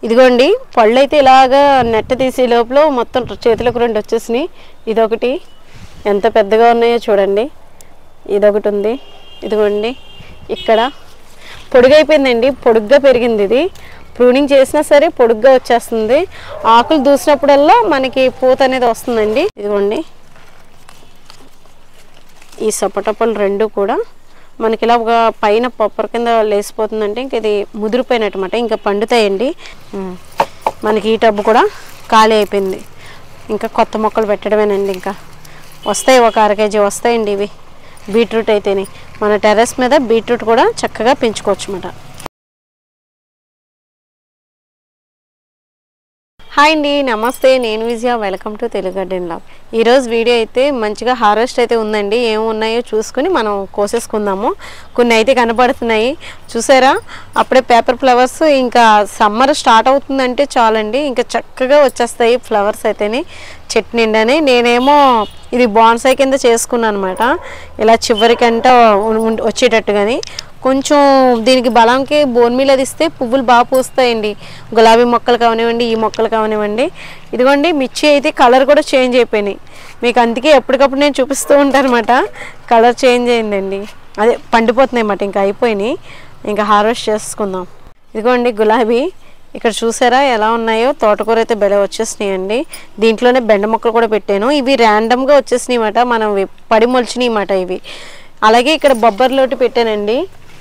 ఇదిగోండి పళ్ళు అయితే ఇలాగా నెట్ట తీసే లోపల మొత్తం చేతులకు 2 వచ్చేసినాయి. ఇదొకటి ఎంత పెద్దగా ఉన్నాయో చూడండి. ఇదొకటి ఉంది. ఇదిగోండి ఇక్కడ పొడుగైపోయిందండి, పొడుగ్గా పెరిగింది. ఇది ప్రూనింగ్ చేసినా సరే పొడుగ్గా వచ్చేస్తుంది. ఆకులు దూసినప్పుడల్లా మనకి పూత అనేది వస్తుందండి. ఇదిగోండి ఈ సపోటా పళ్ళు 2 కూడా మనకి ఇలా ఒక పైన పప్పర్ కింద లేసిపోతుందంటే ఇంక ఇది ముదిరిపోయినట్టమాట, ఇంకా పండుతాయండి. మనకి ఈ టబ్బు కూడా ఖాళీ అయిపోయింది. ఇంకా కొత్త మొక్కలు పెట్టడమేనండి. ఇంకా వస్తాయి, ఒక 1/2 kg వస్తాయండి ఇవి. బీట్రూట్ అయితేనే మన టెర్రస్ మీద బీట్రూట్ కూడా చక్కగా పెంచుకోవచ్చు అన్నమాట. హాయ్ అండి, నమస్తే. నేను Vijaya. Welcome to Telugu garden lab. ఈరోజు వీడియో అయితే మంచిగా హార్వెస్ట్ అయితే ఉందండి. ఏమున్నాయో చూసుకుని మనం కోసేసుకుందాము. కొన్ని అయితే కనపడుతున్నాయి చూసారా, అప్పుడే పేపర్ ఫ్లవర్స్. ఇంకా సమ్మర్ స్టార్ట్ అవుతుందంటే చాలండి, ఇంకా చక్కగా వచ్చేస్తాయి ఫ్లవర్స్ అయితేనే చెట్టు నిండానే. నేనేమో ఇది బాన్సాయి కింద చేసుకున్నాను అనమాట, ఇలా చివరికంట వచ్చేటట్టుగాని. కొంచెం దీనికి బలంకి బోన్ మీల్ అది ఇస్తే పువ్వులు బాగా పూస్తాయండి. గులాబీ మొక్కలు కావనివ్వండి, ఈ మొక్కలు కావనివ్వండి. ఇదిగోండి మిర్చి అయితే కలర్ కూడా చేంజ్ అయిపోయినాయి. మీకు అందుకే ఎప్పటికప్పుడు నేను చూపిస్తూ ఉంటాను అనమాట. కలర్ చేంజ్ అయిందండి, అదే పండిపోతున్నాయి అన్నమాట. ఇంకా అయిపోయినాయి, ఇంకా హార్వెస్ట్ చేసుకుందాం. ఇదిగోండి గులాబీ ఇక్కడ చూసారా ఎలా ఉన్నాయో. తోటకూర అయితే బెల వచ్చేసినాయండి. దీంట్లోనే బెండ మొక్కలు కూడా పెట్టాను. ఇవి ర్యాండమ్గా వచ్చేసినాయి అన్నమాట, మనం పడి మొలిచినాయి అన్నమాట ఇవి. అలాగే ఇక్కడ బొబ్బర్లోటి పెట్టానండి,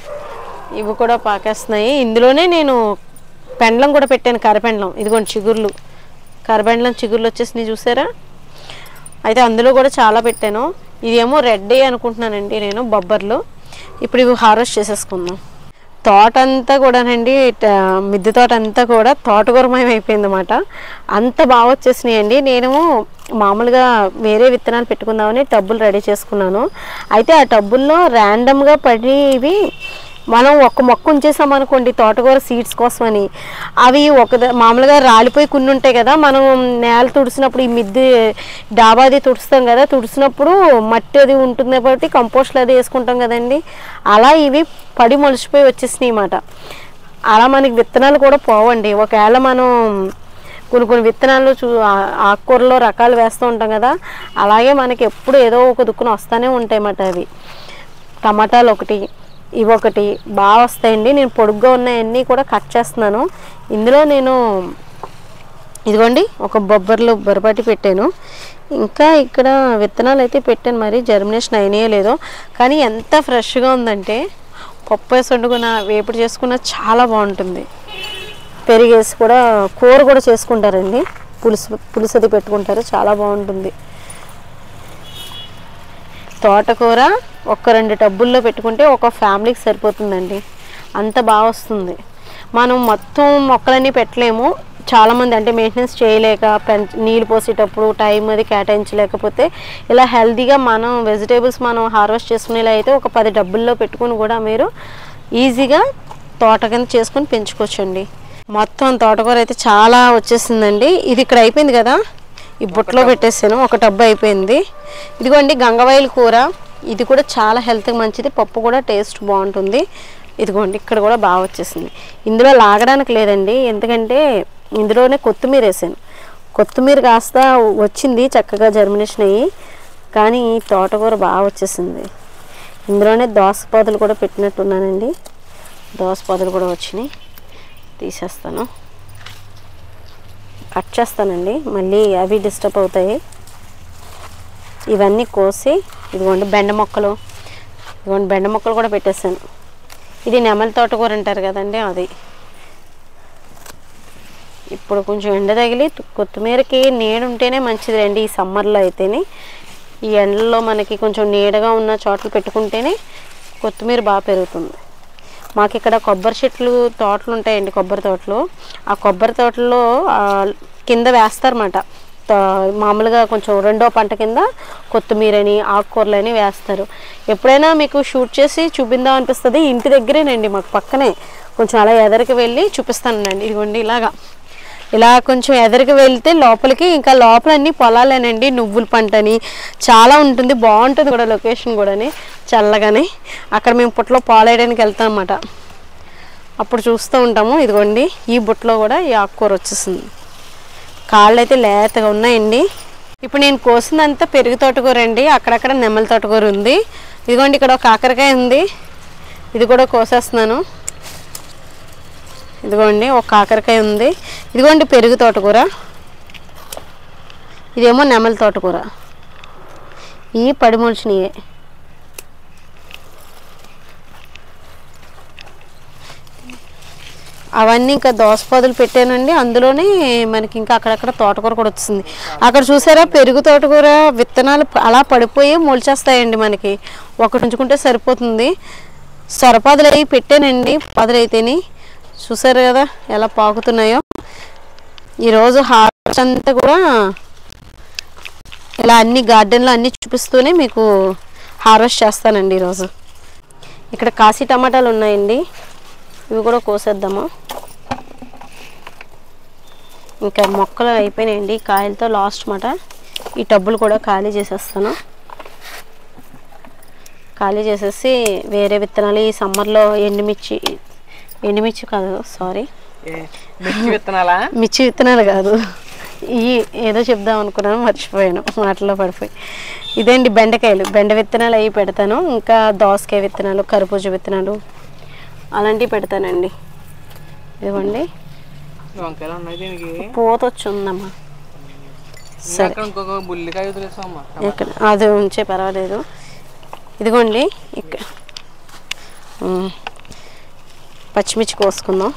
ఇవి కూడా పాకేస్తున్నాయి. ఇందులోనే నేను పెండలం కూడా పెట్టాను, కరపెండలం. ఇదిగోండి చిగుర్లు, కరపెండలం చిగుర్లు వచ్చేసినాయి చూసారా. అయితే అందులో కూడా చాలా పెట్టాను. ఇదేమో రెడ్ అనుకుంటున్నానండి నేను, బొబ్బర్లు. ఇప్పుడు ఇవి హార్వెస్ట్ చేసేసుకుందాం. తోట అంతా కూడానండి, మిద్దె తోట అంతా కూడా తోటకూరమయం అయిపోయింది అన్నమాట. అంత బాగా వచ్చేసినాయండి. నేను మామూలుగా వేరే విత్తనాలు పెట్టుకుందామని టబ్బులు రెడీ చేసుకున్నాను. అయితే ఆ టబ్బుల్లో ర్యాండమ్గా పడి ఇవి మనం ఒక్క మొక్క ఉంచేసామనుకోండి తోటకూర సీడ్స్ కోసమని, అవి మామూలుగా రాలిపోయి కొన్ని ఉంటాయి కదా. మనం నేల తుడిసినప్పుడు, ఈ మిద్దె డాబాది తుడుస్తాం కదా, తుడిసినప్పుడు మట్టి అది ఉంటుంది కాబట్టి కంపోస్ట్లు అది వేసుకుంటాం కదండి. అలా ఇవి పడి మొలిచిపోయి వచ్చేసినాయి అన్నమాట. అలా మనకి విత్తనాలు కూడా పోవండి. ఒకవేళ మనం కొన్ని విత్తనాలు ఆకుకూరలో రకాలు వేస్తూ ఉంటాం కదా, అలాగే మనకి ఎప్పుడు ఏదో ఒక దుక్కున వస్తూనే ఉంటాయి అన్నమాట. అవి టమాటాలు ఒకటి, ఇవి ఒకటి బాగా వస్తాయండి. నేను పొడుగ్గా ఉన్నాయన్నీ కూడా కట్ చేస్తున్నాను. ఇందులో నేను ఇదిగోండి ఒక బొబ్బర్పాటి పెట్టాను. ఇంకా ఇక్కడ విత్తనాలు అయితే పెట్టాను, మరి జర్మినేషన్ అయినాయో లేదో. కానీ ఎంత ఫ్రెష్గా ఉందంటే పప్పు వేసి వండుకున్న, వేపుడు చేసుకున్న చాలా బాగుంటుంది. పెరిగేసి కూడా కూర కూడా చేసుకుంటారండి, పులుసు అది పెట్టుకుంటారు, చాలా బాగుంటుంది. తోటకూర ఒక 2 టబ్బుల్లో పెట్టుకుంటే ఒక ఫ్యామిలీకి సరిపోతుందండి, అంత బాగా వస్తుంది. మనం మొత్తం మొక్కలన్నీ పెట్టలేము, చాలామంది అంటే మెయింటెనెన్స్ చేయలేక, నీళ్ళు పోసేటప్పుడు టైం అది కేటాయించలేకపోతే ఇలా హెల్తీగా మనం వెజిటేబుల్స్ మనం హార్వెస్ట్ చేసుకునేలా అయితే ఒక 10 టబ్బుల్లో పెట్టుకుని కూడా మీరు ఈజీగా తోట కింద చేసుకుని పెంచుకోవచ్చండి. మొత్తం తోటకూర అయితే చాలా వచ్చేసిందండి. ఇది ఇక్కడ అయిపోయింది కదా, ఈ బుట్టలో పెట్టేసాను, ఒక టబ్బు అయిపోయింది. ఇదిగోండి గంగవాయిల కూర, ఇది కూడా చాలా హెల్త్కి మంచిది, పప్పు కూడా టేస్ట్ బాగుంటుంది. ఇదిగోండి ఇక్కడ కూడా బాగా వచ్చేసింది. ఇందులో లాగడానికి లేదండి, ఎందుకంటే ఇందులోనే కొత్తిమీర వేసాను. కొత్తిమీర కాస్త వచ్చింది చక్కగా జర్మినేషన్ అయ్యి, కానీ తోటకూర బాగా వచ్చేసింది. ఇందులోనే దోసపాదులు కూడా పెట్టినట్టున్నానండి, దోసపాదులు కూడా వచ్చినాయి. తీసేస్తాను, కట్ చేస్తానండి, మళ్ళీ అవి డిస్టర్బ్ అవుతాయి. ఇవన్నీ కోసి ఇదిగోండి బెండ మొక్కలు, ఇదిగోండి బెండ మొక్కలు కూడా పెట్టేసాను. ఇది నెమలి తోటకూర అంటారు కదండి, అది. ఇప్పుడు కొంచెం ఎండ తగిలి కొత్తిమీరకి నీడ ఉంటేనే మంచిది అండి ఈ సమ్మర్లో అయితేనే. ఈ ఎండలో మనకి కొంచెం నీడగా ఉన్న చోట్ల పెట్టుకుంటేనే కొత్తిమీర బాగా పెరుగుతుంది. మాకు ఇక్కడ కొబ్బరి చెట్లు తోటలు ఉంటాయండి, కొబ్బరి తోటలు. ఆ కొబ్బరి తోటల్లో కింద వేస్తారన్నమాట, మామూలుగా కొంచెం రెండో పంట కింద కొత్తిమీరని ఆకుకూరలని వేస్తారు. ఎప్పుడైనా మీకు షూట్ చేసి చూపిందాం అనిపిస్తుంది. ఇంటి దగ్గరేనండి, మాకు పక్కనే. కొంచెం అలా ఎదరికి వెళ్ళి చూపిస్తానండి. ఇదిగోండి ఇలా కొంచెం ఎదరికి వెళ్తే లోపలికి, ఇంకా లోపల అన్ని పొలాలేనండి, నువ్వుల పంటని చాలా ఉంటుంది, బాగుంటుంది కూడా లొకేషన్ కూడాని, చల్లగానే. అక్కడ మేము పుట్టలో పాలేయడానికి వెళ్తాం అన్నమాట. అప్పుడు చూస్తూ ఉంటాము. ఇదిగోండి ఈ బుట్టలో కూడా ఈ ఆకుకూర వచ్చేసింది. కాళ్ళు అయితే లేతగా ఉన్నాయండి. ఇప్పుడు నేను కోసిందంతా పెరుగు తోటకూర అండి. అక్కడక్కడ నెమ్మల తోటకూర ఉంది. ఇదిగోండి ఇక్కడ ఒక కాకరకాయ ఉంది, ఇది కూడా కోసేస్తున్నాను. ఇదిగోండి ఒక కాకరకాయ ఉంది. ఇదిగోండి పెరుగు తోటకూర, ఇదేమో నెమలి తోటకూర. ఈ పడిమొలిచినయే. అవన్నీ ఇంకా దోసపాదులు పెట్టానండి. అందులోనే మనకి ఇంకా అక్కడక్కడ తోటకూర కూడా వచ్చింది. అక్కడ చూసారా పెరుగు తోటకూర విత్తనాలు అలా పడిపోయి మొలిచేస్తాయండి. మనకి ఒకటి ఉంచుకుంటే సరిపోతుంది. సొరపాదులు అవి పెట్టానండి. పాదులు అయితేని చూసారు కదా ఎలా పాకుతున్నాయో. ఈరోజు హార్వెస్ట్ అంతా కూడా ఇలా అన్ని గార్డెన్లో అన్నీ చూపిస్తూనే మీకు హార్వెస్ట్ చేస్తానండి ఈరోజు. ఇక్కడ కాశీ టమాటాలు ఉన్నాయండి, ఇవి కూడా కోసేద్దాము. ఇంకా మొక్కలు అయిపోయినాయండి కాయలతో లాస్ట్ మాట. ఈ టబ్బులు కూడా ఖాళీ చేసేస్తాను. ఖాళీ చేసేసి వేరే విత్తనాలు ఈ సమ్మర్లో ఎండుమిర్చి కాదు, సారీ, మిర్చి విత్తనాలు కాదు, ఈ ఏదో చెప్దాం అనుకున్నాను మర్చిపోయాను, మాటల్లో పడిపోయి. ఇదేంటి బెండ విత్తనాలు అవి పెడతాను. ఇంకా దోసకాయ విత్తనాలు, కర్బూజ విత్తనాలు అలాంటివి పెడతానండి. ఇదిగోండి పూత వచ్చి ఉందమ్మా. సరే ఇక్కడ అది ఉంచే పర్వాలేదు. ఇదిగోండి ఇక్కడ పచ్చిమిర్చి కోసుకుందాం.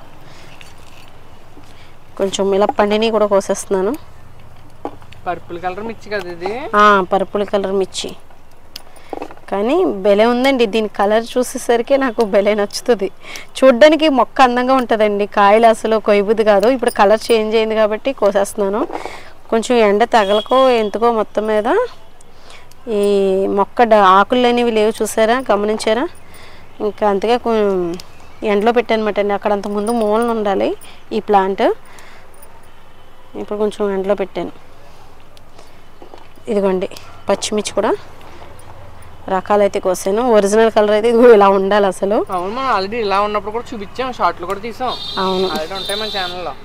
కొంచెం ఇలా పండిని కూడా కోసేస్తున్నాను. పర్పుల్ కలర్ మిర్చి కదా ఇది? పర్పుల్ కలర్ మిర్చి, కానీ భలే ఉందండి. దీని కలర్ చూసేసరికి నాకు భలే నచ్చుతుంది. చూడ్డానికి మొక్క అందంగా ఉంటుందండి, కాయలు అసలు కొయ్యబుద్ది కాదు. ఇప్పుడు కలర్ చేంజ్ అయింది కాబట్టి కోసేస్తున్నాను. కొంచెం ఎండ తగలకో ఎందుకో మొత్తం మీద ఈ మొక్క ఆకులు అనేవి లేవు, చూసారా, గమనించారా. ఇంకా అంతగా ఎండలో పెట్టానమాట అండి. అక్కడ అంతకుముందు మూలన ఉండాలి ఈ ప్లాంట్, ఇప్పుడు కొంచెం ఎండలో పెట్టాను. ఇదిగోండి పచ్చిమిర్చి కూడా రకాలైతే కోసాను. ఒరిజినల్ కలర్ అయితే ఇది ఇలా ఉండాలి అసలు. అవును, మనం ఆల్రెడీ ఇలా ఉన్నప్పుడు కూడా చూపించాం, షార్ట్లు కూడా తీసాం. అవును, ఆల్రెడీ ఉంటాయి మన ఛానల్లో.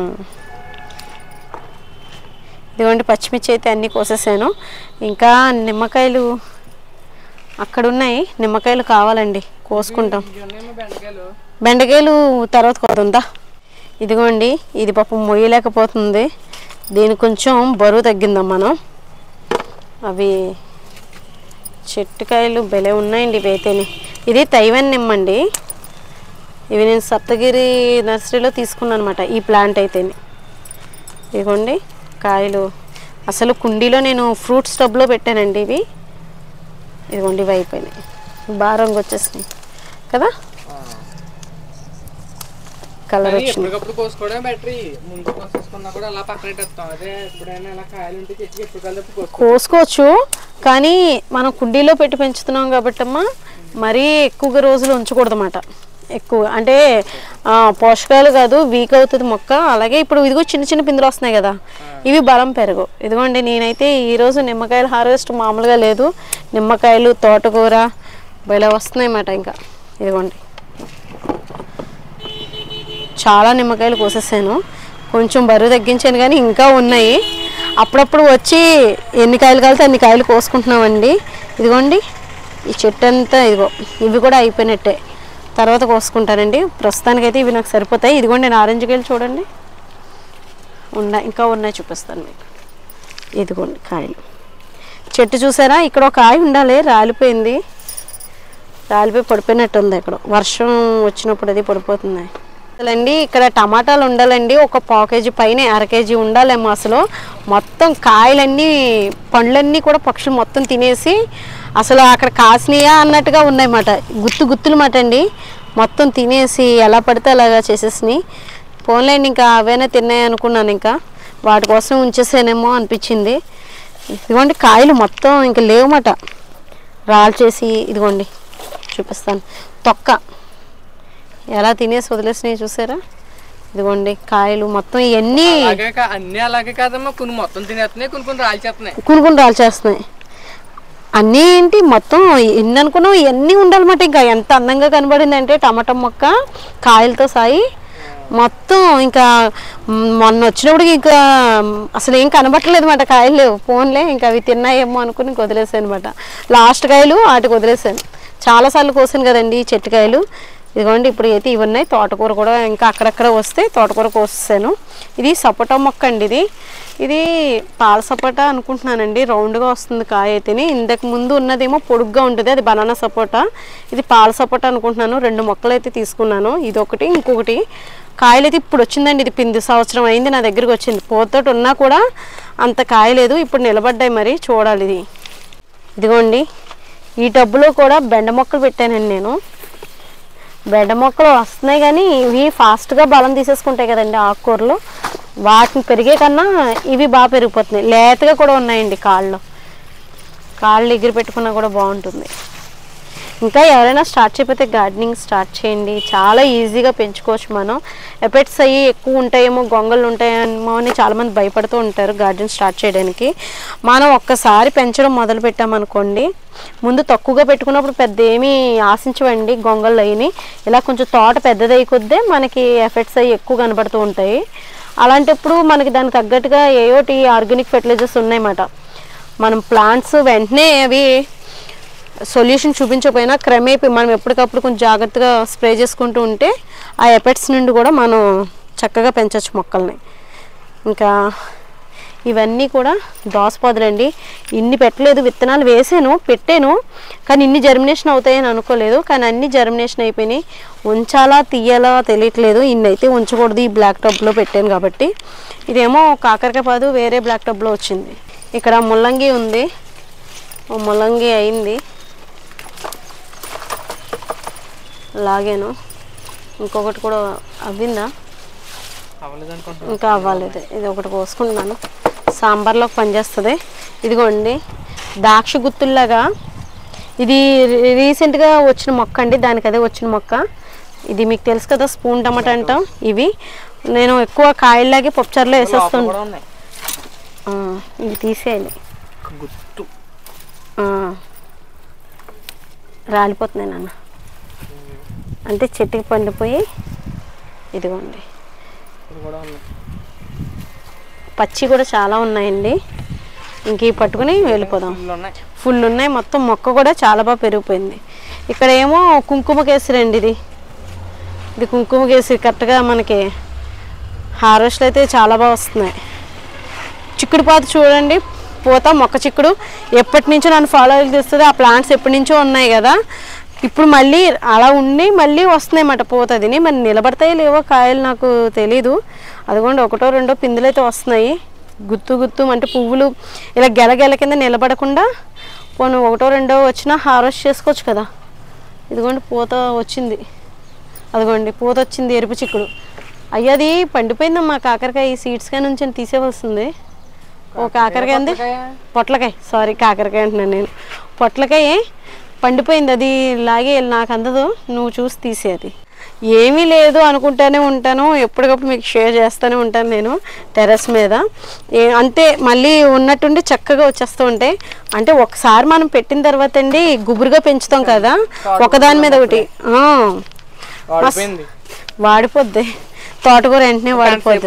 ఇదిగోండి పచ్చిమిర్చి అయితే అన్నీ కోసేసాను. ఇంకా నిమ్మకాయలు అక్కడ ఉన్నాయి, నిమ్మకాయలు కావాలండి, కోసుకుంటాం. బెండకాయలు తర్వాత కోతుందా. ఇదిగోండి ఇది పాపం మొయ్యలేకపోతుంది, దీనికి కొంచెం బరువు తగ్గిందాం మనం. అవి చెట్టుకాయలు భలే ఉన్నాయండి ఇవి అయితేనే. ఇది తైవాన్ నిమ్మండి, ఇవి నేను సప్తగిరి నర్సరీలో తీసుకున్నాను అనమాట ఈ ప్లాంట్ అయితేనే. ఇదిగోండి కాయలు అసలు కుండీలో నేను ఫ్రూట్స్ టబ్లో పెట్టానండి ఇవి. ఇదిగోండి ఇవి అయిపోయినాయి, బాగా రంగు వచ్చేసినాయి కదా, కలర్ వచ్చింది. కోసుకోవచ్చు, కానీ మనం కుండీలో పెట్టి పెంచుతున్నాం కాబట్టి అమ్మా మరీ ఎక్కువగా రోజులు ఉంచకూడదు అన్నమాట. ఎక్కువ అంటే పోషకాలు కాదు, వీక్ అవుతుంది మొక్క. అలాగే ఇప్పుడు ఇదిగో చిన్న చిన్న పిందులు వస్తున్నాయి కదా, ఇవి బలం పెరుగు. ఇదిగోండి నేనైతే ఈరోజు నిమ్మకాయలు హార్వెస్ట్ మామూలుగా లేదు, నిమ్మకాయలు తోటకూర భలే వస్తున్నాయి అన్నమాట. ఇంకా ఇదిగోండి చాలా నిమ్మకాయలు కోసేసాను, కొంచెం బరువు తగ్గించాను కానీ ఇంకా ఉన్నాయి. అప్పుడప్పుడు వచ్చి ఎన్ని కాయలు కాలితే అన్ని కాయలు కోసుకుంటున్నామండి. ఇదిగోండి ఈ చెట్టు అంతా ఇదిగో ఇవి కూడా అయిపోయినట్టే, తర్వాత కోసుకుంటానండి. ప్రస్తుతానికైతే ఇవి నాకు సరిపోతాయి. ఇదిగోండి నారింజ కాయలు చూడండి ఉన్నాయి, ఇంకా ఉన్నాయి చూపిస్తాను మీకు. ఇదిగోండి కాయలు, చెట్టు చూసారా, ఇక్కడ ఒక కాయ ఉండాలి, రాలిపోయింది, రాలిపోయి పడిపోయినట్టు ఉంది. ఇక్కడ వర్షం వచ్చినప్పుడు అది పడిపోతుంది. అసలండి ఇక్కడ టమాటాలు ఉండాలండి, ఒక పావు కేజీ పైన, అర కేజీ ఉండాలేమో. అసలు మొత్తం కాయలన్నీ పండ్లన్నీ కూడా పక్షులు మొత్తం తినేసి అసలు అక్కడ కాసినాయా అన్నట్టుగా ఉన్నాయన్నమాట, గుత్తులు మాట అండి. మొత్తం తినేసి ఎలా పడితే అలాగా చేసేసినాయి. పోన్లేండి ఇంకా అవైనా తిన్నాయి అనుకున్నాను, ఇంకా వాటి కోసం ఉంచేసానేమో అనిపించింది. ఇదిగోండి కాయలు మొత్తం ఇంకా లేవన్నమాట, రాల్చేసి. ఇదిగోండి చూపిస్తాను, తొక్క ఎలా తినేసి వదిలేసినాయి చూసారా. ఇదిగోండి కాయలు మొత్తం ఇవన్నీ అన్ని అలాగే కాదమ్మా, కొన్ని మొత్తం తినేస్తున్నాయి, కొన్ని రాల్చేస్తున్నాయి. రాల్చేస్తున్నాయి. అన్నీ ఏంటి మొత్తం ఎన్ని అనుకున్నావు ఇవన్నీ ఉండాలన్నమాట. ఇంకా ఎంత అందంగా కనబడింది అంటే టమాటా మొక్క కాయలతో సాయి మొత్తం. ఇంకా మొన్న వచ్చినప్పటికి ఇంకా అసలు ఏం కనబట్టలేదు అన్నమాట, కాయలు లేవు. ఫోన్లే ఇంకా అవి తిన్నాయేమో అనుకుని వదిలేసాను అనమాట. లాస్ట్ కాయలు వాటికి వదిలేసాను. చాలాసార్లు కోసాను కదండి ఈ చెట్టుకాయలు. ఇదిగోండి ఇప్పుడు అయితే ఇవి ఉన్నాయి. తోటకూర కూడా ఇంకా అక్కడక్కడ వస్తే తోటకూర కోసేసాను. ఇది సపోటా మొక్క అండి. ఇది పాల సపోటా అనుకుంటున్నానండి. రౌండ్గా వస్తుంది కాయ అయితేనే. ఇంతకు ముందు ఉన్నదేమో పొడుగ్గా ఉంటుంది, అది బనానా సపోటా. ఇది పాల సపోటా అనుకుంటున్నాను. 2 మొక్కలు అయితే తీసుకున్నాను, ఇదొకటి ఇంకొకటి. కాయలు అయితే ఇప్పుడు వచ్చిందండి. ఇది పిండి సంవత్సరం అయింది నా దగ్గరికి వచ్చింది. పోతోటి ఉన్నా కూడా అంత కాయలేదు, ఇప్పుడు నిలబడ్డాయి. మరి చూడాలి. ఇదిగోండి ఈ టబ్బులో కూడా బెండ మొక్కలు పెట్టానండి నేను. బెండ మొక్కలు వస్తున్నాయి కానీ ఇవి ఫాస్ట్గా బలం తీసేసుకుంటాయి కదండి ఆకుకూరలు. వాటిని పెరిగే కన్నా ఇవి బాగా పెరిగిపోతున్నాయి. లేతగా కూడా ఉన్నాయండి కాళ్ళు ఎగిరి పెట్టుకున్నా కూడా బాగుంటుంది. ఇంకా ఎవరైనా స్టార్ట్ చేయకపోతే గార్డెనింగ్ స్టార్ట్ చేయండి. చాలా ఈజీగా పెంచుకోవచ్చు మనం. ఎఫెక్ట్స్ అయ్యి ఎక్కువ ఉంటాయేమో, గొంగళ్ళు ఉంటాయేమో అని చాలామంది భయపడుతూ ఉంటారు గార్డెన్ స్టార్ట్ చేయడానికి. మనం ఒక్కసారి పెంచడం మొదలు పెట్టామనుకోండి, ముందు తక్కువగా పెట్టుకున్నప్పుడు పెద్ద ఏమీ ఆశించవండి గొంగళ్ళు అయ్యి. ఇలా కొంచెం తోట పెద్దదయ్యి కొద్దే మనకి ఎఫెక్ట్స్ అయ్యి ఎక్కువ కనబడుతూ ఉంటాయి. అలాంటప్పుడు మనకి దానికి తగ్గట్టుగా ఏయోటి ఆర్గానిక్ ఫెర్టిలైజర్స్ ఉన్నాయన్నమాట. మనం ప్లాంట్స్ వెంటనే అవి సొల్యూషన్ చూపించకపోయినా క్రమేపీ మనం ఎప్పటికప్పుడు కొంచెం జాగ్రత్తగా స్ప్రే చేసుకుంటూ ఉంటే ఆ ఎఫెక్ట్స్ నుండి కూడా మనం చక్కగా పెంచవచ్చు మొక్కల్ని. ఇంకా ఇవన్నీ కూడా దోసపాదులండి. ఇన్ని పెట్టలేదు, విత్తనాలు వేసాను పెట్టాను కానీ ఇన్ని జర్మినేషన్ అవుతాయని అనుకోలేదు. కానీ అన్ని జర్మినేషన్ అయిపోయినాయి. ఉంచాలా తీయాలా తెలియట్లేదు. ఇన్ని అయితే ఉంచకూడదు, ఈ బ్లాక్ టబ్లో పెట్టాను కాబట్టి. ఇదేమో కాకరకాయ పాదు వేరే బ్లాక్ టబ్లో వచ్చింది. ఇక్కడ ముల్లంగి ఉంది, ముల్లంగి అయింది లాగాను. ఇంకొకటి కూడా అవ్విందా? ఇంకా అవ్వలేదు. ఇది ఒకటి కోసుకుంటున్నాను, సాంబార్లోకి పనిచేస్తుంది. ఇదిగోండి ద్రాక్ష గుత్తుల్లాగా ఇది రీసెంట్గా వచ్చిన మొక్క అండి. దానికి అదే వచ్చిన మొక్క. ఇది మీకు తెలుసు కదా, స్పూన్ టమాటా అంటాం. ఇవి నేను ఎక్కువ కాయల్లాగే పప్పుచారులో వేసేస్తాను. ఇవి తీసేయాలి, రాలిపోతున్నాయి నాన్న. అంటే చెట్టుకి పండిపోయి. ఇదిగోండి పచ్చి కూడా చాలా ఉన్నాయండి. ఇంక ఇవి పట్టుకుని వెళ్ళిపోదాం. ఫుల్ ఉన్నాయి, మొత్తం మొక్క కూడా చాలా బాగా పెరిగిపోయింది. ఇక్కడ ఏమో కుంకుమ కేసరి అండి. ఇది కుంకుమ కేసరి. కరెక్ట్గా మనకి హార్వెస్ట్లు అయితే చాలా బాగా వస్తున్నాయి. చిక్కుడు పాత చూడండి, పూత మొక్క చిక్కుడు ఎప్పటి నుంచో నన్ను ఫాలో చేస్తుంది. ఆ ప్లాంట్స్ ఎప్పటి నుంచో ఉన్నాయి కదా, ఇప్పుడు మళ్ళీ అలా ఉండి మళ్ళీ వస్తున్నాయి అన్నమాట పూతదిని. మరి నిలబడతాయి లేవో కాయలు నాకు తెలీదు. అదిగోండి ఒకటో రెండో పిందులు అయితే వస్తున్నాయి. గుత్తు అంటే పువ్వులు ఇలా గెల కింద నిలబడకుండా పోను ఒకటో రెండో వచ్చినా హార్వెస్ట్ చేసుకోవచ్చు కదా. ఇదిగోండి పూత వచ్చింది, అదిగోండి పూత వచ్చింది. ఎరుపు చిక్కుడు అయ్యది పండిపోయిందమ్మా. కాకరకాయ ఈ సీడ్స్ కాయ నుంచి తీసేవలసింది. ఓ కాకరకాయ అంది, పొట్లకాయ, సారీ కాకరకాయ అంటున్నాను నేను. పొట్లకాయ పండిపోయింది, అది లాగే నాకు అందదు. నువ్వు చూసి తీసేది. ఏమీ లేదు అనుకుంటూనే ఉంటాను, ఎప్పటికప్పుడు మీకు షేర్ చేస్తూనే ఉంటాను నేను టెర్రస్ మీద. అంతే మళ్ళీ ఉన్నట్టుండి చక్కగా వచ్చేస్తూ ఉంటాయి. అంటే ఒకసారి మనం పెట్టిన తర్వాత అండి గుబురుగా పెంచుతాం కదా, ఒకదాని మీద ఒకటి వాడిపోద్ది. తోటకూర వెంటనే వాడిపోద్ది.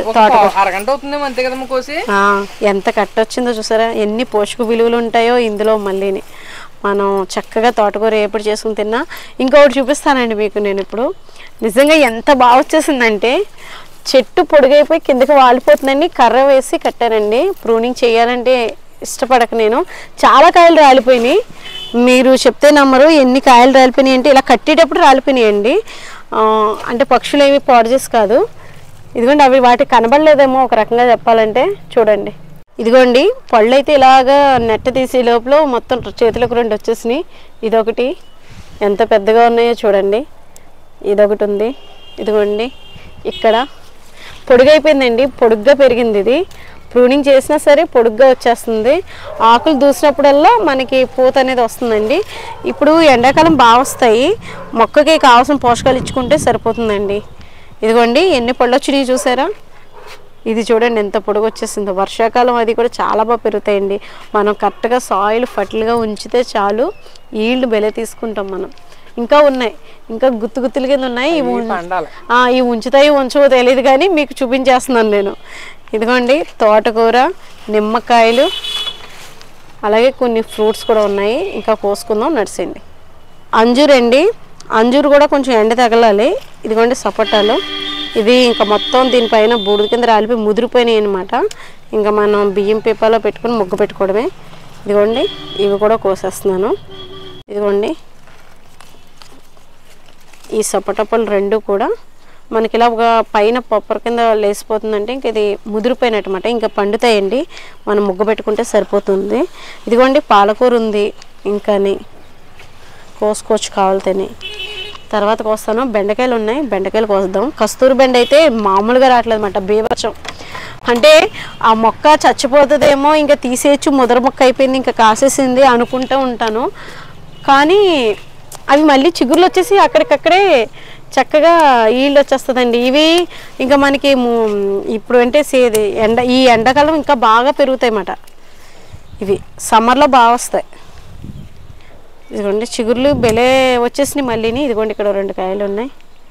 ఎంత కట్టొచ్చిందో చూసారా, ఎన్ని పోషక విలువలు ఉంటాయో ఇందులో. మళ్ళీని మనం చక్కగా తోటకూర ఎప్పుడు చేసుకుని తిన్నా. ఇంకొకటి చూపిస్తానండి మీకు నేను ఇప్పుడు. నిజంగా ఎంత బాగా వచ్చేసిందంటే చెట్టు పొడుగైపోయి కిందకి వాలిపోతుందండి. కర్ర వేసి కట్టానండి. ప్రూనింగ్ చేయాలంటే ఇష్టపడక నేను. చాలా కాయలు రాలిపోయినాయి. మీరు చెప్తే నమ్మరు ఎన్ని కాయలు రాలిపోయినాయి అంటే. ఇలా కట్టేటప్పుడు రాలిపోయినాయండి. అంటే పక్షులు ఏమి పాడు చేసి కాదు. ఇదిగోండి అవి వాటికి కనబడలేదేమో ఒక రకంగా చెప్పాలంటే. చూడండి ఇదిగోండి పళ్ళు అయితే ఇలాగా నెట్ట తీసే లోపల మొత్తం చేతులకు 2 వచ్చేసినాయి. ఇదొకటి ఎంత పెద్దగా ఉన్నాయో చూడండి. ఇదొకటి ఉంది. ఇదిగోండి ఇక్కడ పొడుగైపోయిందండి, పొడుగ్గా పెరిగింది. ఇది ప్రూనింగ్ చేసినా సరే పొడుగ్గా వచ్చేస్తుంది. ఆకులు దూసినప్పుడల్లా మనకి పూత అనేది వస్తుందండి. ఇప్పుడు ఎండాకాలం బాగా వస్తాయి. మొక్కకి కావాల్సిన పోషకాలు ఇచ్చుకుంటే సరిపోతుందండి. ఇదిగోండి ఎన్ని పళ్ళు వచ్చినాయి చూసారా. ఇది చూడండి ఎంత పొడుగు వచ్చేసిందో. వర్షాకాలం అది కూడా చాలా బాగా పెరుగుతాయండి. మనం కరెక్ట్గా సాయిల్ ఫర్టిల్గా ఉంచితే చాలు, ఈల్డ్ బెలే తీసుకుంటాం మనం. ఇంకా ఉన్నాయి, ఇంకా గుత్తుల కింద ఉన్నాయి. ఇవి ఉంచుతాయి ఉంచవో తెలియదు కానీ మీకు చూపించేస్తున్నాను నేను. ఇదిగోండి తోటకూర, నిమ్మకాయలు, అలాగే కొన్ని ఫ్రూట్స్ కూడా ఉన్నాయి. ఇంకా కోసుకుందాం నడిచింది. అంజూరు అండి, అంజూరు కూడా కొంచెం ఎండ తగలాలి. ఇదిగోండి సపోటాలు, ఇది ఇంకా మొత్తం దీనిపైన బూడిద కింద రాలిపోయి ముదిరిపోయినాయి అనమాట. ఇంకా మనం బియ్యం పీపాలో పెట్టుకుని ముగ్గు పెట్టుకోవడమే. ఇదిగోండి ఇవి కూడా కోసేస్తున్నాను. ఇదిగోండి ఈ సపోటాపళ్ళు రెండు కూడా మనకి ఇలా ఒక పైన పప్పర్ కింద లేసిపోతుందంటే ఇంక ఇది ముదిరిపోయినట్టమాట. ఇంకా పండుతాయండి, మనం ముగ్గు పెట్టుకుంటే సరిపోతుంది. ఇదిగోండి పాలకూర ఉంది, ఇంకాని కోసుకోవచ్చు కావాలితేనే. తర్వాత కోస్తాను. బెండకాయలు ఉన్నాయి, బెండకాయలు కోద్దాం. కస్తూరి బెండ అయితే మామూలుగా రావట్లేదు అన్నమాట, బీభత్సం. అంటే ఆ మొక్క చచ్చిపోతుందేమో, ఇంకా తీసేయచ్చు, ముదర మొక్క అయిపోయింది, ఇంకా కాసేసింది అనుకుంటూ ఉంటాను. కానీ అవి మళ్ళీ చిగుర్లు వచ్చేసి అక్కడికక్కడే చక్కగా ఈల్డ్ వచ్చేస్తుందండి. ఇవి ఇంకా మనకి ఇప్పుడు అంటే ఈ ఎండాకాలం ఇంకా బాగా పెరుగుతాయి అన్నమాట. ఇవి సమ్మర్లో బాగా వస్తాయి. ఇదిగోండి చిగుర్లు బెలే వచ్చేసినాయి మళ్ళీని. ఇదిగోండి ఇక్కడ 2 కాయలు ఉన్నాయి.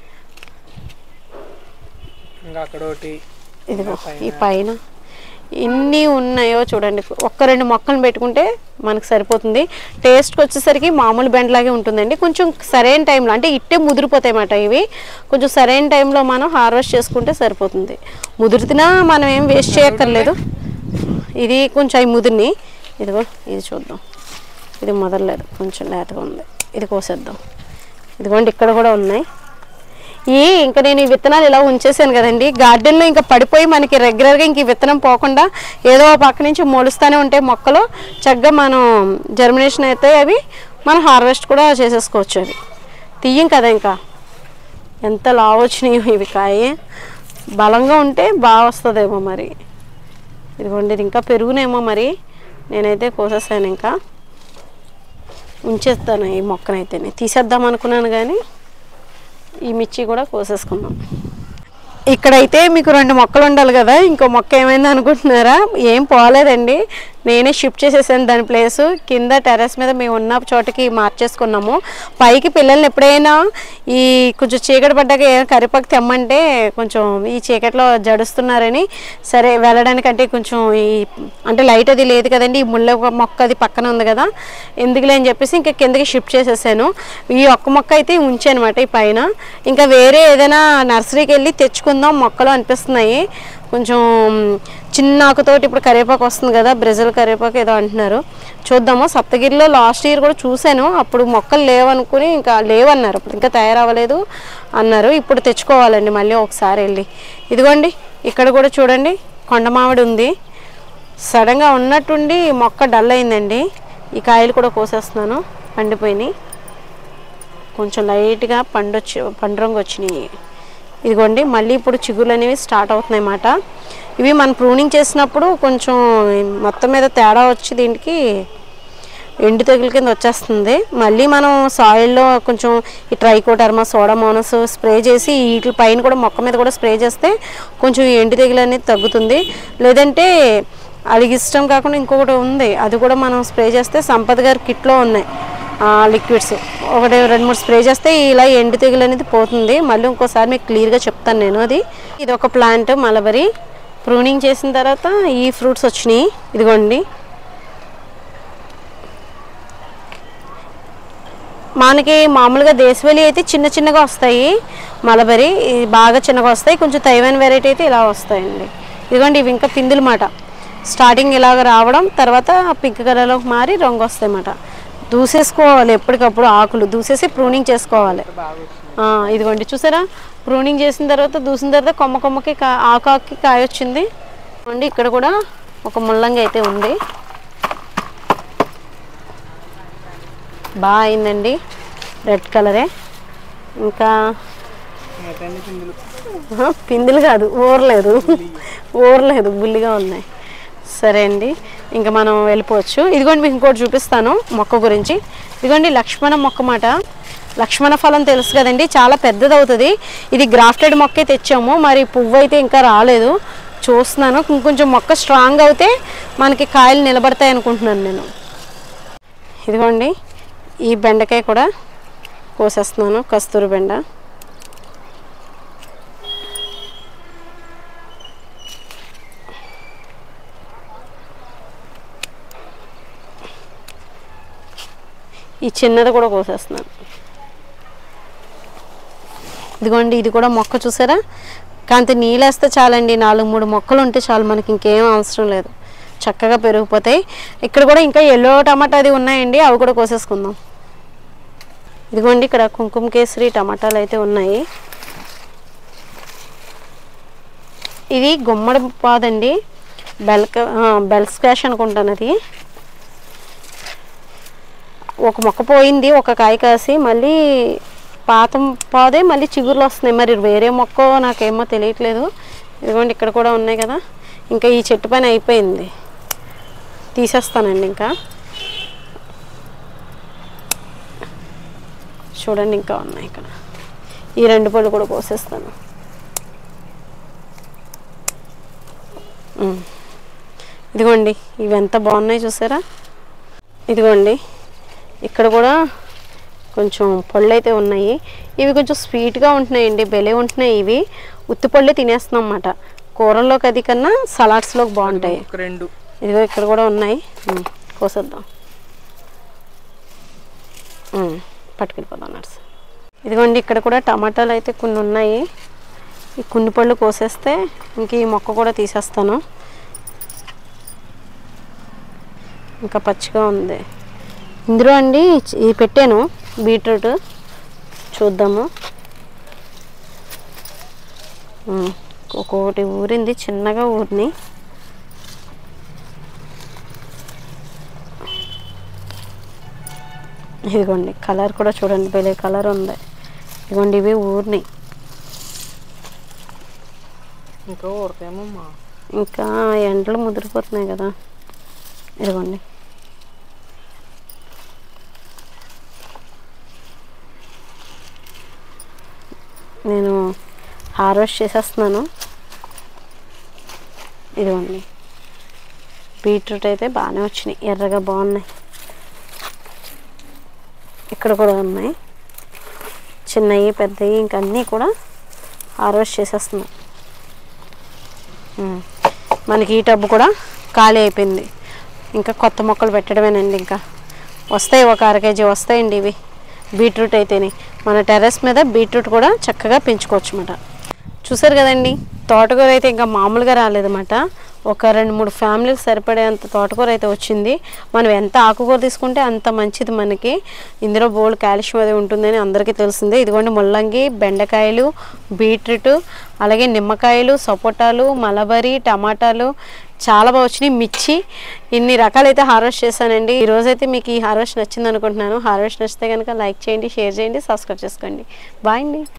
ఇదిగో ఈ పైన ఎన్ని ఉన్నాయో చూడండి. 1-2 మొక్కలు పెట్టుకుంటే మనకు సరిపోతుంది. టేస్ట్కి వచ్చేసరికి మామూలు బెండలాగే ఉంటుందండి. కొంచెం సరైన టైంలో అంటే ఇట్టే ముదిరిపోతాయి అన్నమాట. ఇవి కొంచెం సరైన టైంలో మనం హార్వెస్ట్ చేసుకుంటే సరిపోతుంది. ముదిరితినా మనం ఏం వేస్ట్ చేయక్కర్లేదు. ఇది కొంచెం అవి ముదిరిని. ఇదిగో ఇది చూద్దాం, ఇది మొదలలేదు, కొంచెం లేతగా ఉంది. ఇది కోసేద్దాం. ఇదిగోండి ఇక్కడ కూడా ఉన్నాయి. ఇంకా నేను ఈ విత్తనాలు ఇలా ఉంచేసాను కదండి, గార్డెన్లో ఇంకా పడిపోయి మనకి రెగ్యులర్గా ఇంక ఈ విత్తనం పోకుండా ఏదో పక్క నుంచి మొలుస్తూనే ఉంటాయి మొక్కలు. చక్కగా మనం జర్మినేషన్ అయితే అవి మనం హార్వెస్ట్ కూడా చేసేసుకోవచ్చు. అవి తీయం కదా, ఇంకా ఎంత లావు వచ్చినాయో ఇవి. కాయ బలంగా ఉంటే బాగా వస్తుందేమో మరి. ఇదిగోండి ఇది ఇంకా పెరుగునేమో మరి. నేనైతే కోసేసాను, ఇంకా ఉంచేస్తాను ఈ మొక్కనైతే. తీసేద్దాం అనుకున్నాను కానీ ఈ మిర్చి కూడా కోసేసుకుందాం. ఇక్కడైతే మీకు 2 మొక్కలు ఉండాలి కదా, ఇంకో మొక్క ఏమైంది అనుకుంటున్నారా? ఏం పోలేదండి, నేనే షిఫ్ట్ చేసేసాను దాని ప్లేస్. కింద టెర్రస్ మీద మేము ఉన్న చోటకి మార్చేసుకున్నాము. పైకి పిల్లల్ని ఎప్పుడైనా ఈ కొంచెం చీకటి పడ్డాక కరివేపాకు తెమ్మంటే కొంచెం ఈ చీకట్లో జడుస్తున్నారని సరే వెళ్ళడానికంటే కొంచెం ఈ అంటే లైట్ అది లేదు కదండి, ఈ ముళ్ళ మొక్క అది పక్కన ఉంది కదా, ఎందుకులే అని చెప్పేసి ఇంకా కిందకి షిఫ్ట్ చేసేసాను. ఈ ఒక్క మొక్క అయితే ఉంచానమాట ఈ పైన. ఇంకా వేరే ఏదైనా నర్సరీకి వెళ్ళి తెచ్చుకుందాం మొక్కలు అనిపిస్తున్నాయి. కొంచెం చిన్న ఆకుతోటి ఇప్పుడు కరివేపాకు వస్తుంది కదా, బ్రెజిల్ కరివేపాకు ఏదో అంటున్నారు, చూద్దాము. సప్తగిరిలో లాస్ట్ ఇయర్ కూడా చూశాను, అప్పుడు మొక్కలు లేవనుకుని ఇంకా లేవన్నారు, అప్పుడు ఇంకా తయారవ్వలేదు అన్నారు. ఇప్పుడు తెచ్చుకోవాలండి మళ్ళీ ఒకసారి వెళ్ళి. ఇదిగోండి ఇక్కడ కూడా చూడండి కొండ మామిడి ఉంది. సడన్గా ఉన్నట్టుండి మొక్క డల్ అయిందండి. ఈ కాయలు కూడా కోసేస్తున్నాను, పండిపోయినాయి, కొంచెం లైట్గా పండు రంగు వచ్చినాయి. ఇదిగోండి మళ్ళీ ఇప్పుడు చిగుర్లు అనేవి స్టార్ట్ అవుతున్నాయి అన్నమాట. ఇవి మనం ప్రూనింగ్ చేసినప్పుడు కొంచెం మొత్తం మీద తేడా వచ్చి దీనికి ఎండు తెగుల కింద వచ్చేస్తుంది. మళ్ళీ మనం సాయిల్లో కొంచెం ఈ ట్రైకోడర్మా, సోడామోనస్ స్ప్రే చేసి వీటి పైన కూడా మొక్క మీద కూడా స్ప్రే చేస్తే కొంచెం ఎండు తెగులు అనేది తగ్గుతుంది. లేదంటే అది ఇష్టం కాకుండా ఇంకొకటి ఉంది, అది కూడా మనం స్ప్రే చేస్తే సంపత్ గారి కిట్లో ఉన్నాయి లిక్విడ్స్, 1-2-3 స్ప్రే చేస్తే ఇలా ఎండు తెగులు అనేది పోతుంది. మళ్ళీ ఇంకోసారి మీకు క్లియర్గా చెప్తాను నేను. ఇది ఒక ప్లాంట్ మలబరీ. ప్రూనింగ్ చేసిన తర్వాత ఈ ఫ్రూట్స్ వచ్చినాయి. ఇదిగోండి మనకి మామూలుగా దేశవాళీ అయితే చిన్న చిన్నగా వస్తాయి, మలబరీ బాగా చిన్నగా వస్తాయి. కొంచెం తైవాన్ వెరైటీ అయితే ఇలా వస్తాయండి. ఇదిగోండి ఇవి ఇంకా పిందులు మాట. స్టార్టింగ్ ఇలాగ రావడం, తర్వాత పింక్ కలర్లోకి మారి రంగు వస్తాయి అన్నమాట. దూసేసుకోవాలి ఎప్పటికప్పుడు, ఆకులు దూసేసి ప్రూనింగ్ చేసుకోవాలి. ఇదిగోండి చూసారా, ప్రూనింగ్ చేసిన తర్వాత దూసిన తర్వాత కొమ్మకి ఆకుకి కాయ వచ్చింది. అండి ఇక్కడ కూడా ఒక ముల్లంగి అయితే ఉంది, బాగా అయిందండి, రెడ్ కలరే. ఇంకా పిందులు కాదు, ఊరలేదు, బుల్లిగా ఉన్నాయి. సరే అండి ఇంకా మనం వెళ్ళిపోవచ్చు. ఇదిగోండి మీకు ఇంకోటి చూపిస్తాను మొక్క గురించి. ఇదిగోండి లక్ష్మణ మొక్క మాట. లక్ష్మణ ఫలం తెలుసు కదండి, చాలా పెద్దది అవుతుంది. ఇది గ్రాఫ్టెడ్ మొక్కే తెచ్చాము, మరి పువ్వు అయితే ఇంకా రాలేదు. చూస్తున్నాను. ఇంకొంచెం మొక్క స్ట్రాంగ్ అవుతే మనకి కాయలు నిలబడతాయి అనుకుంటున్నాను నేను. ఇదిగోండి ఈ బెండకాయ కూడా కోసేస్తున్నాను, కస్తూరి బెండ. ఈ చిన్నది కూడా కోసేస్తున్నాను. ఇదిగోండి ఇది కూడా మొక్క చూసారా, కాంత నీళ్ళేస్తే చాలండి. 4-3 మొక్కలు ఉంటే చాలు, మనకి ఇంకేం అవసరం లేదు, చక్కగా పెరిగిపోతాయి. ఇక్కడ కూడా ఇంకా ఎల్లో టమాటా అది ఉన్నాయండి, అవి కూడా కోసేసుకుందాం. ఇదిగోండి ఇక్కడ కుంకుమ కేసరి టమాటాలు అయితే ఉన్నాయి. ఇది గుమ్మడి పాదండి, బెల్ స్క్వాష్ అనుకుంటాను. అది ఒక మొక్క పోయింది, ఒక కాయ కాసి మళ్ళీ పాత పాదే మళ్ళీ చిగురులు వస్తున్నాయి. మరి వేరే మొక్క నాకేమో తెలియట్లేదు. ఇదిగోండి ఇక్కడ కూడా ఉన్నాయి కదా. ఇంకా ఈ చెట్టు పైన అయిపోయింది, తీసేస్తానండి. ఇంకా చూడండి ఇంకా ఉన్నాయి ఇక్కడ. ఈ 2 పళ్ళు కూడా కోసేస్తాను. ఇదిగోండి ఇవి ఎంత బాగున్నాయి చూసారా. ఇదిగోండి ఇక్కడ కూడా కొంచెం పళ్ళు అయితే ఉన్నాయి. ఇవి కొంచెం స్వీట్గా ఉంటున్నాయండి, భలే ఉంటున్నాయి. ఇవి ఉత్తి పళ్ళే తినేస్తున్నాం అన్నమాట. కూరల్లోకి అది కన్నా సలాడ్స్లోకి బాగుంటాయి. ఇదిగో ఇక్కడ కూడా ఉన్నాయి, కోసేద్దాం. పట్టుకెళ్ళిపోదాం నర్స్. ఇదిగోండి ఇక్కడ కూడా టమాటాలు అయితే కొన్ని ఉన్నాయి. ఈ కొన్ని పళ్ళు కోసేస్తే ఇంక ఈ మొక్క కూడా తీసేస్తాను. ఇంకా పచ్చిగా ఉంది. ఇందులో అండి ఇది పెట్టాను బీట్రూట్, చూద్దాము. ఒక్కొక్కటి ఊరింది, చిన్నగా ఊరిని. ఇదిగోండి కలర్ కూడా చూడండి, భలే కలర్ ఉంది. ఇదిగోండి ఇవి ఊరిని. ఇంకా ఎండలు ముదిరిపోతున్నాయి కదా. ఇదిగోండి నేను హార్వెస్ట్ చేసేస్తున్నాను. ఇదిగోండి బీట్రూట్ అయితే బాగానే వచ్చినాయి, ఎర్రగా బాగున్నాయి. ఇక్కడ కూడా ఉన్నాయి చిన్నవి పెద్దవి, ఇంకా అన్నీ కూడా హార్వెస్ట్ చేసేస్తున్నాం. మనకి ఈ టబ్బు కూడా ఖాళీ అయిపోయింది, ఇంకా కొత్త మొక్కలు పెట్టడమేనండి. ఇంకా వస్తాయి, ఒక 1/2 kg వస్తాయండి ఇవి బీట్రూట్ అయితేనే. మన టెర్రస్ మీద బీట్రూట్ కూడా చక్కగా పెంచుకోవచ్చు అన్నమాట. చూసారు కదండి, తోటకూర అయితే ఇంకా మామూలుగా రాలేదన్నమాట. ఒక 2-3 ఫ్యామిలీకి సరిపడేంత తోటకూర అయితే వచ్చింది. మనం ఎంత ఆకుకూర తీసుకుంటే అంత మంచిది మనకి. ఇందులో బోల్డ్ కాల్షియం అది ఉంటుందని అందరికీ తెలిసిందే. ఇదిగోండి ముల్లంగి, బెండకాయలు, బీట్రూట్, అలాగే నిమ్మకాయలు, సపోటాలు, మలబరీ, టమాటాలు చాలా బాగా వచ్చినాయి. మిర్చి, ఇన్ని రకాలైతే హార్వెస్ట్ చేశానండి. ఈరోజైతే మీకు ఈ హార్వెస్ట్ నచ్చింది అనుకుంటున్నాను. హార్వెస్ట్ నచ్చితే కనుక లైక్ చేయండి, షేర్ చేయండి, సబ్స్క్రైబ్ చేసుకోండి. బాయ్ అండి.